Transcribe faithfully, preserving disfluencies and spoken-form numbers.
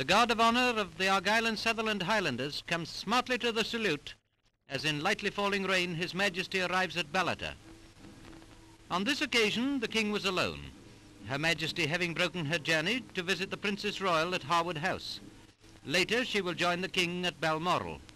guard of honour of the Argyll and Sutherland Highlanders comes smartly to the salute as in lightly falling rain His Majesty arrives at Ballater. On this occasion the King was alone, Her Majesty having broken her journey to visit the Princess Royal at Harwood House. Later she will join the King at Balmoral.